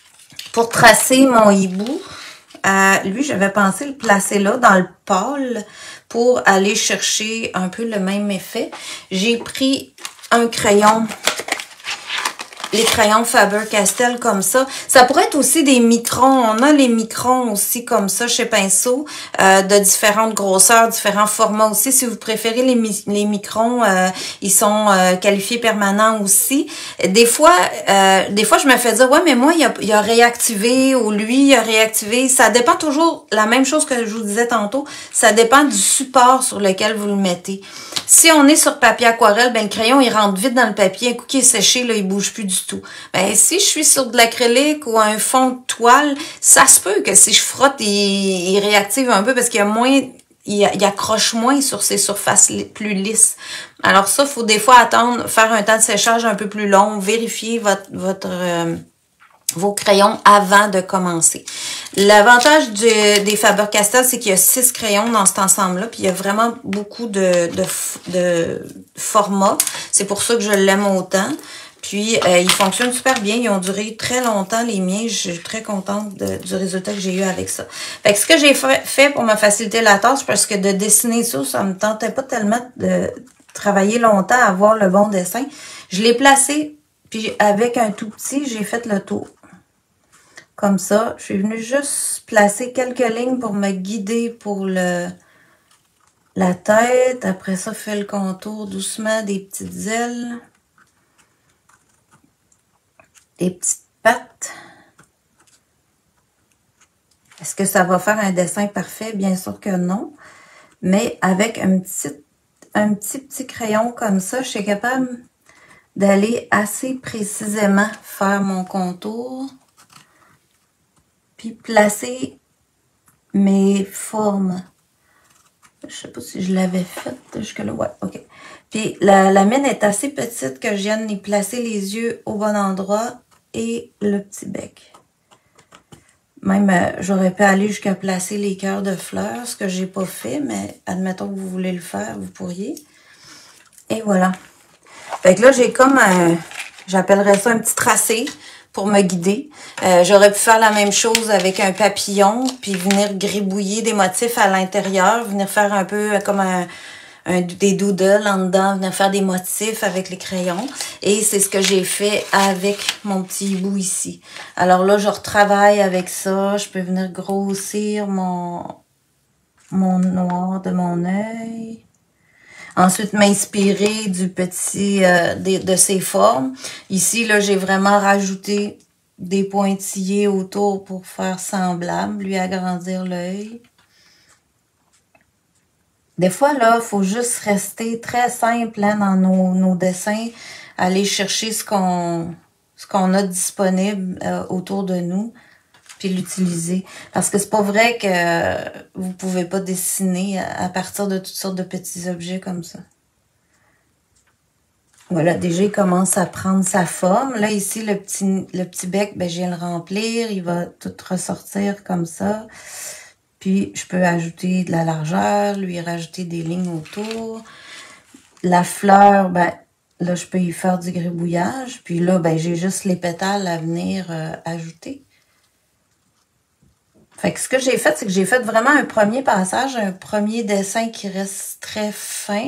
Pour tracer mon hibou, euh, lui, j'avais pensé le placer là, dans le pâle, pour aller chercher un peu le même effet. J'ai pris un crayon, les crayons Faber-Castell comme ça. Ça pourrait être aussi des microns. On a les microns aussi comme ça chez Pinceau, euh, de différentes grosseurs, différents formats aussi. Si vous préférez les, mi les microns, euh, ils sont euh, qualifiés permanents aussi. Des fois, euh, des fois, je me fais dire, ouais, mais moi, il a, il a réactivé ou lui, il a réactivé. Ça dépend toujours, la même chose que je vous disais tantôt, ça dépend du support sur lequel vous le mettez. Si on est sur papier aquarelle, ben le crayon, il rentre vite dans le papier. Un coup qu'il est séché, là, il bouge plus du tout. Ben, si je suis sur de l'acrylique ou un fond de toile, ça se peut que si je frotte, il, il réactive un peu parce qu'il y a moins, il, il accroche moins sur ces surfaces li plus lisses. Alors ça, il faut des fois attendre, faire un temps de séchage un peu plus long, vérifier votre, votre, euh, vos crayons avant de commencer. L'avantage des Faber-Castell, c'est qu'il y a six crayons dans cet ensemble-là, puis il y a vraiment beaucoup de, de, de formats. C'est pour ça que je l'aime autant. Puis, euh, ils fonctionnent super bien. Ils ont duré très longtemps, les miens. Je suis très contente de, du résultat que j'ai eu avec ça. Fait que ce que j'ai fait pour me faciliter la tâche, parce que de dessiner ça, ça me tentait pas tellement de travailler longtemps à avoir le bon dessin. Je l'ai placé, puis avec un tout petit, j'ai fait le tour. Comme ça, je suis venue juste placer quelques lignes pour me guider pour le la tête. Après ça, fait le contour doucement des petites ailes. Des petites pattes. Est-ce que ça va faire un dessin parfait? Bien sûr que non. Mais avec un petit, un petit, petit crayon comme ça, je suis capable d'aller assez précisément faire mon contour. Puis placer mes formes. Je sais pas si je l'avais faite jusque-là. Ouais, ok. Puis la, la mine est assez petite que je vienne y placer les yeux au bon endroit et le petit bec. Même, euh, j'aurais pu aller jusqu'à placer les cœurs de fleurs, ce que j'ai pas fait, mais admettons que vous voulez le faire, vous pourriez. Et voilà. Fait que là, j'ai comme un, j'appellerais ça un petit tracé pour me guider. Euh, j'aurais pu faire la même chose avec un papillon, puis venir gribouiller des motifs à l'intérieur, venir faire un peu comme un, un, des doodles en dedans, venir faire des motifs avec les crayons. Et c'est ce que j'ai fait avec mon petit hibou ici. Alors là, je retravaille avec ça. Je peux venir grossir mon, mon noir de mon œil. Ensuite, m'inspirer du petit, euh, de, de ces formes. Ici, là, j'ai vraiment rajouté des pointillés autour pour faire semblable, lui agrandir l'œil. Des fois, là, il faut juste rester très simple hein, dans nos, nos dessins, aller chercher ce qu'on ce qu'on a disponible euh, autour de nous, puis l'utiliser. Parce que c'est pas vrai que vous pouvez pas dessiner à partir de toutes sortes de petits objets comme ça. Voilà, déjà, il commence à prendre sa forme. Là, ici, le petit, le petit bec, ben, je viens le remplir. Il va tout ressortir comme ça. Puis, je peux ajouter de la largeur, lui rajouter des lignes autour. La fleur, ben, là, je peux y faire du gribouillage. Puis là, ben, j'ai juste les pétales à venir euh, ajouter. Fait que ce que j'ai fait, c'est que j'ai fait vraiment un premier passage, un premier dessin qui reste très fin.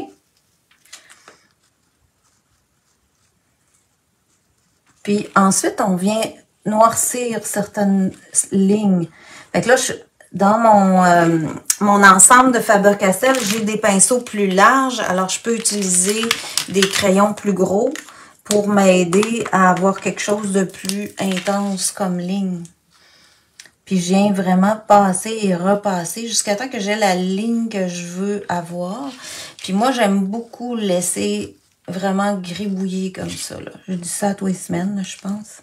Puis ensuite, on vient noircir certaines lignes. Fait que là, je, dans mon, euh, mon ensemble de Faber-Castell, j'ai des pinceaux plus larges. Alors, je peux utiliser des crayons plus gros pour m'aider à avoir quelque chose de plus intense comme ligne. Puis je viens vraiment passer et repasser jusqu'à temps que j'ai la ligne que je veux avoir. Puis moi, j'aime beaucoup laisser vraiment gribouiller comme ça. Là. Je dis ça à tous les semaines, là, je pense.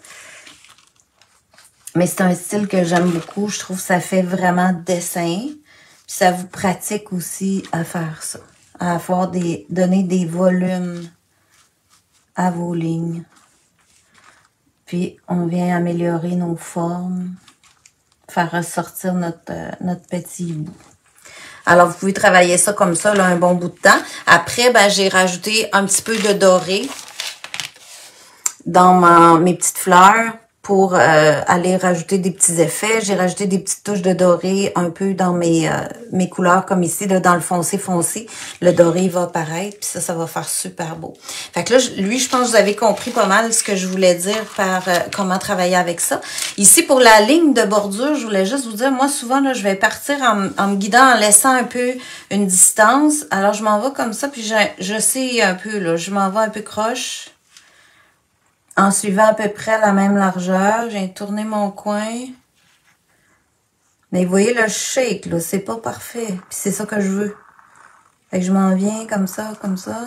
Mais c'est un style que j'aime beaucoup. Je trouve que ça fait vraiment dessin. Puis ça vous pratique aussi à faire ça. À avoir des, donner des volumes à vos lignes. Puis on vient améliorer nos formes. Faire ressortir notre, euh, notre petit hibou. Alors, vous pouvez travailler ça comme ça, là, un bon bout de temps. Après, ben, j'ai rajouté un petit peu de doré dans ma, mes petites fleurs. pour euh, aller rajouter des petits effets. J'ai rajouté des petites touches de doré un peu dans mes, euh, mes couleurs, comme ici, là, dans le foncé foncé. Le doré va apparaître, puis ça, ça va faire super beau. Fait que là, je, lui, je pense que vous avez compris pas mal ce que je voulais dire par euh, comment travailler avec ça. Ici, pour la ligne de bordure, je voulais juste vous dire, moi, souvent, là, je vais partir en, en me guidant, en laissant un peu une distance. Alors, je m'en vais comme ça, puis je, je sais un peu, là, je m'en vais un peu croche. En suivant à peu près la même largeur, j'ai tourné mon coin. Mais vous voyez le shake, là, c'est pas parfait. Puis c'est ça que je veux. Fait que je m'en viens comme ça, comme ça.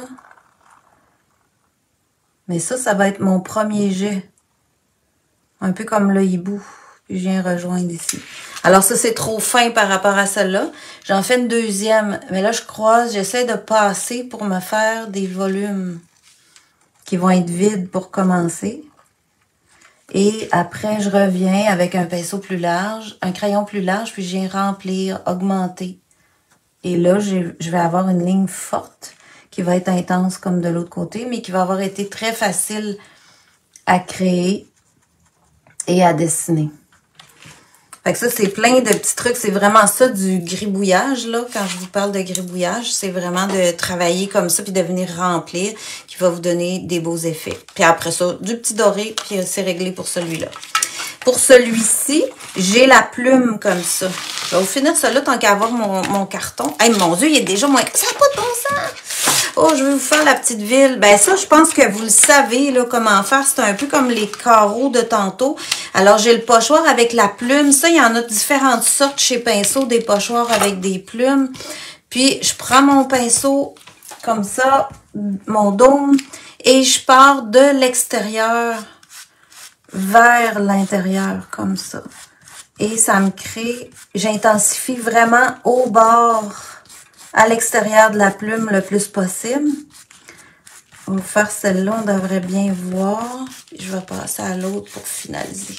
Mais ça, ça va être mon premier jet. Un peu comme le hibou. Puis je viens rejoindre ici. Alors ça, c'est trop fin par rapport à celle-là. J'en fais une deuxième. Mais là, je croise, j'essaie de passer pour me faire des volumes qui vont être vides pour commencer. Et après, je reviens avec un pinceau plus large, un crayon plus large, puis je viens remplir, augmenter. Et là, je vais avoir une ligne forte qui va être intense comme de l'autre côté, mais qui va avoir été très facile à créer et à dessiner. Fait que ça, c'est plein de petits trucs. C'est vraiment ça du gribouillage, là. Quand je vous parle de gribouillage, c'est vraiment de travailler comme ça puis de venir remplir qui va vous donner des beaux effets. Puis après ça, du petit doré, puis c'est réglé pour celui-là. Pour celui-ci, j'ai la plume comme ça. Je vais vous finir ça là tant qu'à avoir mon, mon carton. Hey, mon Dieu, il est déjà moins... Ça n'a pas de bon sens! Oh, je vais vous faire la petite ville. Ben ça, je pense que vous le savez, là, comment faire. C'est un peu comme les carreaux de tantôt. Alors, j'ai le pochoir avec la plume. Ça, il y en a différentes sortes chez Pinceau, des pochoirs avec des plumes. Puis, je prends mon pinceau comme ça, mon dôme, et je pars de l'extérieur vers l'intérieur, comme ça. Et ça me crée, j'intensifie vraiment au bord, à l'extérieur de la plume le plus possible. On va faire celle-là, on devrait bien voir. Je vais passer à l'autre pour finaliser.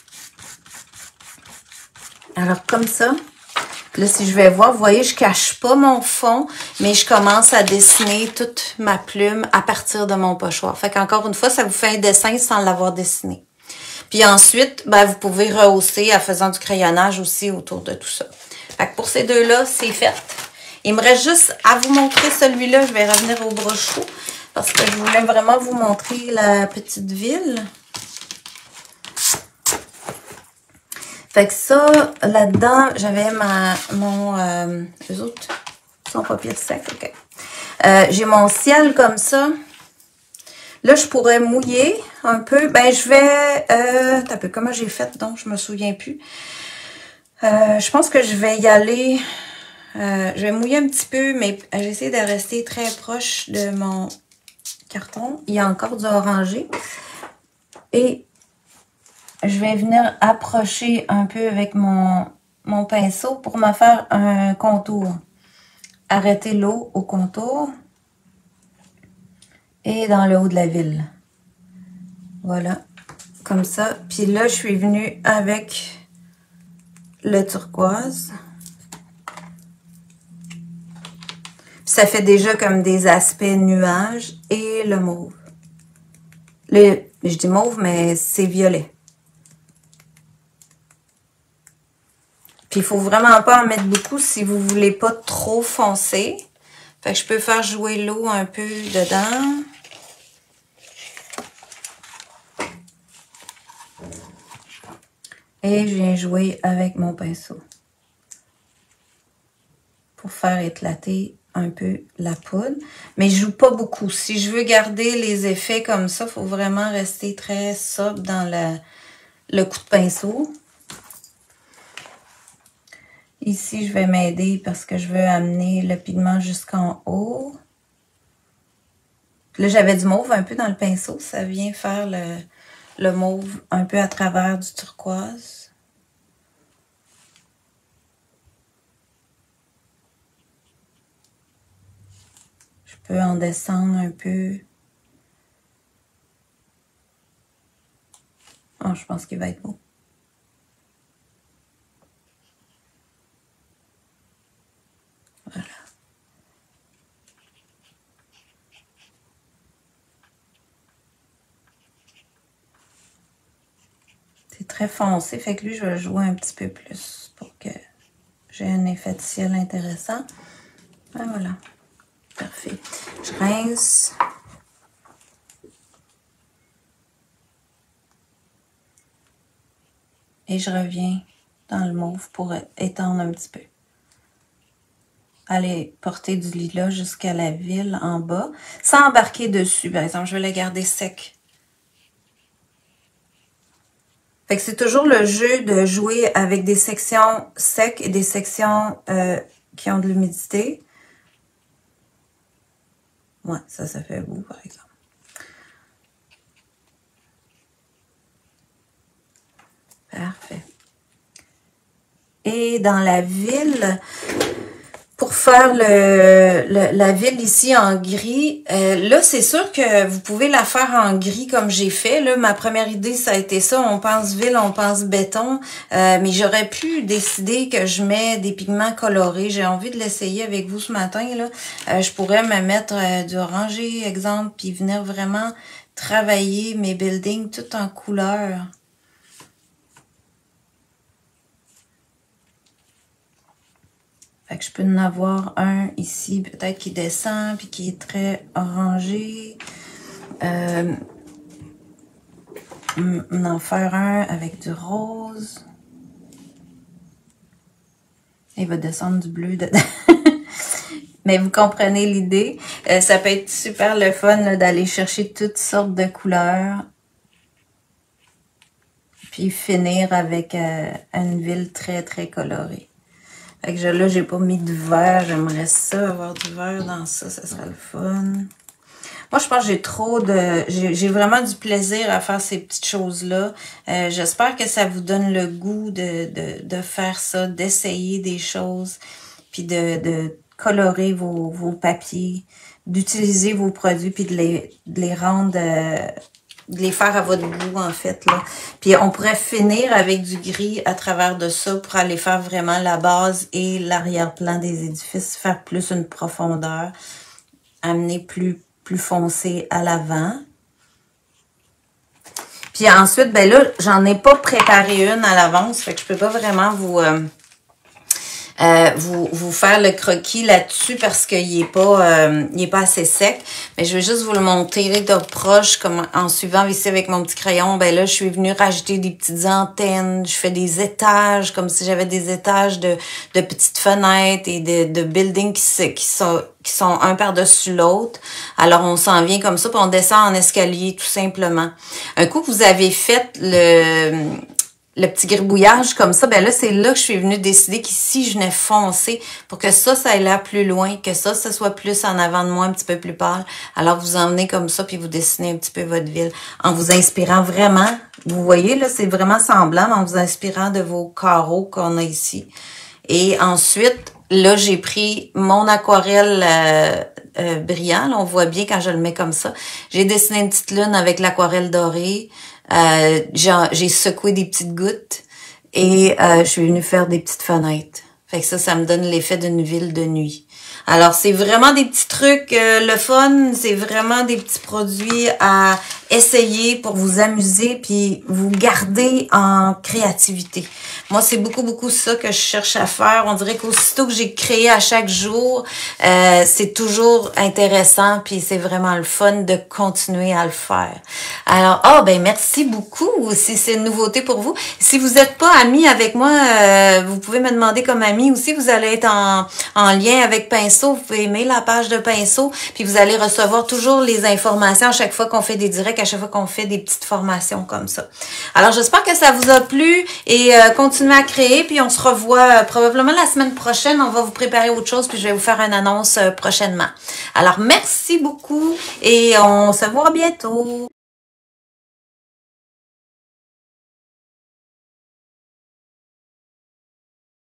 Alors, comme ça. Là, si je vais voir, vous voyez, je cache pas mon fond, mais je commence à dessiner toute ma plume à partir de mon pochoir. Fait qu'encore une fois, ça vous fait un dessin sans l'avoir dessiné. Puis ensuite, ben, vous pouvez rehausser en faisant du crayonnage aussi autour de tout ça. Fait que pour ces deux-là, c'est fait. Il me reste juste à vous montrer celui-là. Je vais revenir au brochot parce que je voulais vraiment vous montrer la petite ville. Fait que ça, là-dedans, j'avais ma mon... Euh, eux autres sont papier sec, ok. Euh, j'ai mon ciel comme ça. Là, je pourrais mouiller un peu. Ben, je vais... Euh, t'as peu, comment j'ai fait, donc, je me souviens plus. Euh, je pense que je vais y aller... Euh, je vais mouiller un petit peu, mais j'essaie de rester très proche de mon carton. Il y a encore du orangé. Et je vais venir approcher un peu avec mon, mon pinceau pour me faire un contour. Arrêter l'eau au contour. Et dans le haut de la ville. Voilà. Comme ça. Puis là, je suis venue avec le turquoise. Ça fait déjà comme des aspects nuages. Et le mauve. Le, je dis mauve, mais c'est violet. Puis il faut vraiment pas en mettre beaucoup si vous voulez pas trop foncer. Fait que je peux faire jouer l'eau un peu dedans. Et je viens jouer avec mon pinceau. Pour faire éclater un peu la poudre. Mais je joue pas beaucoup. Si je veux garder les effets comme ça, il faut vraiment rester très sobre dans la, le coup de pinceau. Ici, je vais m'aider parce que je veux amener le pigment jusqu'en haut. Là, j'avais du mauve un peu dans le pinceau. Ça vient faire le, le mauve un peu à travers du turquoise. Je peux en descendre un peu. Oh, je pense qu'il va être beau. Voilà. très foncé. Fait que lui, je vais jouer un petit peu plus pour que j'ai un effet de ciel intéressant. Et voilà. Parfait. Je rince. Et je reviens dans le mauve pour étendre un petit peu. Aller porter du lilas jusqu'à la ville en bas, sans embarquer dessus. Par exemple, je vais la garder sec. Fait que c'est toujours le jeu de jouer avec des sections secs et des sections euh, qui ont de l'humidité. Ouais, ça, ça fait beau, par exemple. Parfait. Et dans la ville, pour faire le, le, la ville ici en gris, euh, là, c'est sûr que vous pouvez la faire en gris comme j'ai fait. Là, ma première idée, ça a été ça. On pense ville, on pense béton. Euh, mais j'aurais pu décider que je mets des pigments colorés. J'ai envie de l'essayer avec vous ce matin. Là, euh, je pourrais me mettre euh, du orangé, exemple, puis venir vraiment travailler mes buildings tout en couleur. Fait que je peux en avoir un ici, peut-être qui descend, puis qui est très orangé. Euh, en faire un avec du rose. Il va descendre du bleu dedans. Mais vous comprenez l'idée. Euh, ça peut être super le fun d'aller chercher toutes sortes de couleurs. Puis finir avec euh, une ville très, très colorée. Fait que je, là, j'ai pas mis de vert. J'aimerais ça, avoir du vert dans ça. Ça serait le fun. Moi, je pense que j'ai trop de... J'ai vraiment du plaisir à faire ces petites choses-là. Euh, J'espère que ça vous donne le goût de, de, de faire ça, d'essayer des choses, puis de, de colorer vos, vos papiers, d'utiliser vos produits, puis de les, de les rendre... Euh, de les faire à votre goût, en fait, là. Puis on pourrait finir avec du gris à travers de ça pour aller faire vraiment la base et l'arrière-plan des édifices, faire plus une profondeur, amener plus, plus foncé à l'avant. Puis ensuite, ben là, j'en ai pas préparé une à l'avance, fait que je peux pas vraiment vous... Euh, Euh, vous, vous faire le croquis là-dessus parce qu'il est pas euh, il est pas assez sec. Mais je vais juste vous le montrer de proche, comme en suivant ici avec mon petit crayon. Ben là, je suis venue rajouter des petites antennes. Je fais des étages, comme si j'avais des étages de, de petites fenêtres et de, de buildings qui, qui sont qui sont un par-dessus l'autre. Alors, on s'en vient comme ça, puis on descend en escalier, tout simplement. Un coup que vous avez fait le... le petit gribouillage comme ça, ben là, c'est là que je suis venue décider qu'ici, je venais foncer pour que ça, ça ait l'air plus loin, que ça, ça soit plus en avant de moi, un petit peu plus pâle. Alors, vous emmenez comme ça, puis vous dessinez un petit peu votre ville en vous inspirant vraiment. Vous voyez, là, c'est vraiment semblant, en vous inspirant de vos carreaux qu'on a ici. Et ensuite, là, j'ai pris mon aquarelle euh, euh, brillant. Là, on voit bien quand je le mets comme ça. J'ai dessiné une petite lune avec l'aquarelle dorée. Euh, j'ai secoué des petites gouttes et euh, je suis venue faire des petites fenêtres. Fait que ça, ça me donne l'effet d'une ville de nuit. Alors, c'est vraiment des petits trucs, euh, le fun, c'est vraiment des petits produits à essayer pour vous amuser puis vous garder en créativité. Moi, c'est beaucoup, beaucoup ça que je cherche à faire. On dirait qu'aussitôt que j'ai créé à chaque jour, euh, c'est toujours intéressant puis c'est vraiment le fun de continuer à le faire. Alors, ah oh, ben merci beaucoup si c'est une nouveauté pour vous. Si vous n'êtes pas amis avec moi, euh, vous pouvez me demander comme ami aussi. Vous allez être en, en lien avec Pinceau. Vous pouvez aimer la page de Pinceau puis vous allez recevoir toujours les informations à chaque fois qu'on fait des directs, à chaque fois qu'on fait des petites formations comme ça. Alors, j'espère que ça vous a plu et euh, continuez à créer. Puis on se revoit euh, probablement la semaine prochaine. On va vous préparer autre chose puis je vais vous faire une annonce euh, prochainement. Alors, merci beaucoup et on se voit bientôt.